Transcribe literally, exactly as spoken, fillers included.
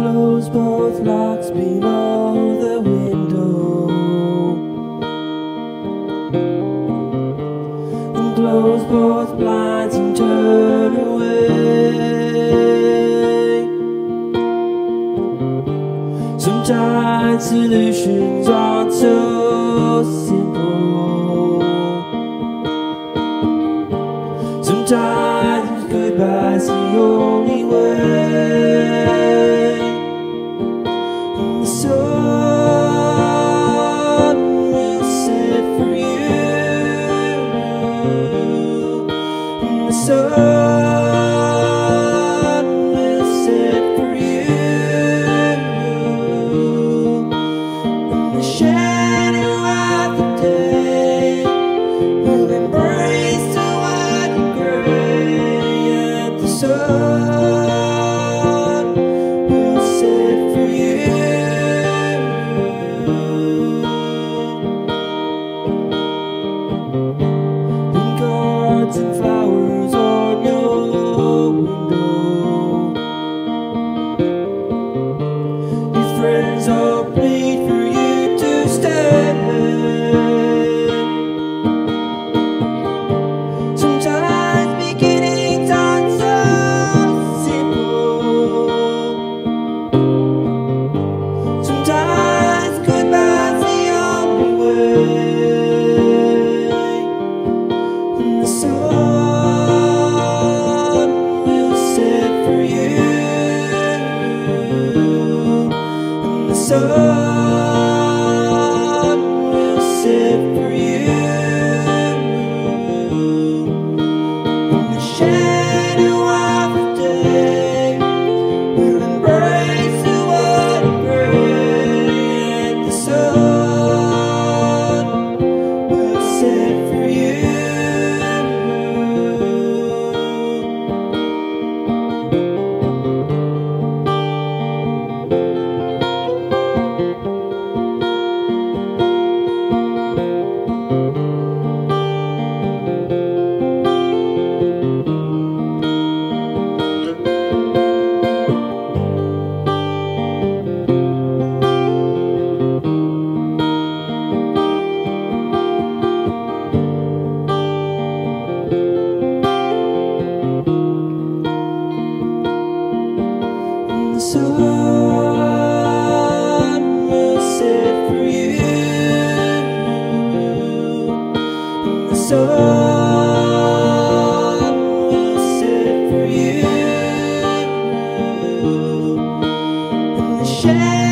close both locks below the window, and close both blinds and turn away. Sometimes solutions aren't so simple. Sometimes goodbye's the only way. And the sun will set for you, and the sun will set for you, and the shadow of the day will embrace the white and gray, and the sun will set for you. Pink cards and flowers on your window. Your friends all plead for you to stay. Sometimes beginnings aren't so simple. Sometimes goodbye's the only way. And the sun will set for you, and the sun will set for you, and the shadow of the day will embrace the white and gray, and the sun will set for you. And the sun will set for you, and the sun will set for you, and the shadow